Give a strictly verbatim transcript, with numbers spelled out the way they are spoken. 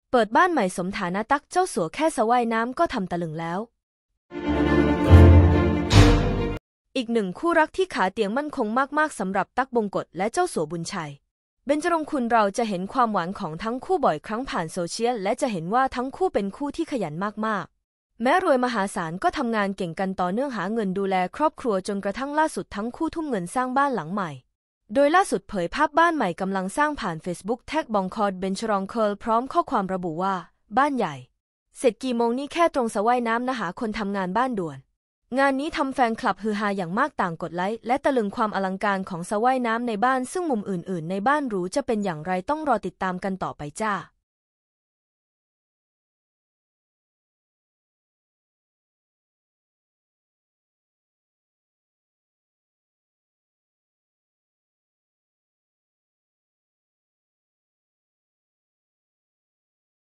เปิดบ้านใหม่สมฐานะตักเจ้าสัวแค่สะว่ายน้ำก็ทำตะลึงแล้วอีกหนึ่งคู่รักที่ขาเตียงมั่นคงมากๆสำหรับตั๊กบงกฎและเจ้าสัวบุญชัยเบญจรงค์คุณเราจะเห็นความหวานของทั้งคู่บ่อยครั้งผ่านโซเชียลและจะเห็นว่าทั้งคู่เป็นคู่ที่ขยันมากๆแม้รวยมหาศาลก็ทำงานเก่งกันต่อเนื่องหาเงินดูแลครอบครัวจนกระทั่งล่าสุดทั้งคู่ทุ่มเงินสร้างบ้านหลังใหม่โดยล่าสุดเผยภาพบ้านใหม่กำลังสร้างผ่าน Facebook แท็กบองคอดเบญจรงค์เคิร์ลพร้อมข้อความระบุว่าบ้านใหญ่เสร็จกี่โมงนี่แค่ตรงสระว่ายน้ำนะหาคนทำงานบ้านด่วนงานนี้ทำแฟนคลับฮือฮาอย่างมากต่างกดไลค์และตะลึงความอลังการของสระว่ายน้ำในบ้านซึ่งมุมอื่นๆในบ้านหรูจะเป็นอย่างไรต้องรอติดตามกันต่อไปจ้า